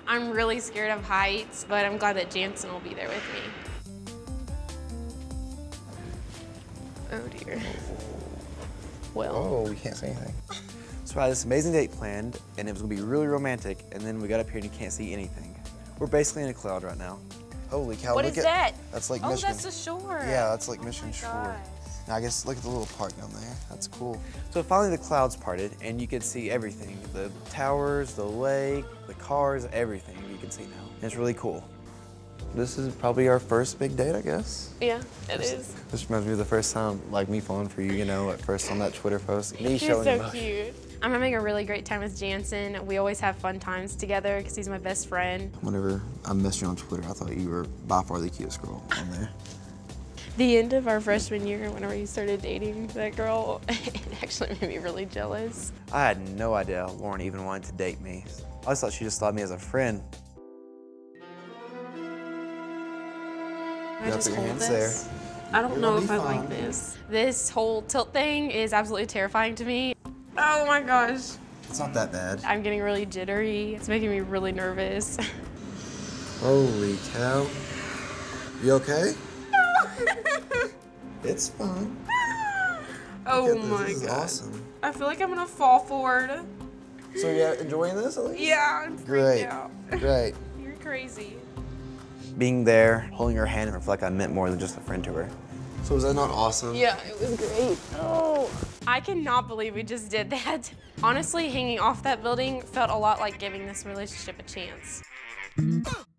I'm really scared of heights, but I'm glad that Jansen will be there with me. Oh dear. Well. Oh, we can't say anything. So I had this amazing date planned, and it was gonna be really romantic, and then we got up here and you can't see anything. We're basically in a cloud right now. Holy cow, What look is at that? That's like Oh, Michigan. that's the shore. Yeah, that's like Michigan Oh my Shore. gosh. Now I guess look at the little park down there. That's cool. So finally the clouds parted, and you could see everything. The towers, the lake, the cars, everything you can see now. And it's really cool. This is probably our first big date, I guess. Yeah, it is. This reminds me of the first time, like me falling for you, you know, at first on that Twitter post. Me He's showing so emotion. cute. I'm having a really great time with Jansen. We always have fun times together because he's my best friend. Whenever I messaged you on Twitter, I thought you were by far the cutest girl on there. The end of our freshman year, whenever he started dating that girl, it actually made me really jealous. I had no idea Lauren even wanted to date me. I just thought she just thought of me as a friend. I just put your hold hands this. there. I don't You're know gonna if be I like fine. this. This whole tilt thing is absolutely terrifying to me. Oh my gosh. It's not that bad. I'm getting really jittery. It's making me really nervous. Holy cow. You okay? It's fine. Oh Look at this. my This is god. awesome. I feel like I'm gonna fall forward. So you're enjoying this at least? Yeah, I'm freaked Great. out. Great. You're crazy. Being there, holding her hand, I feel like I meant more than just a friend to her. So was that not awesome? Yeah, it was great. Oh, I cannot believe we just did that. Honestly, hanging off that building felt a lot like giving this relationship a chance.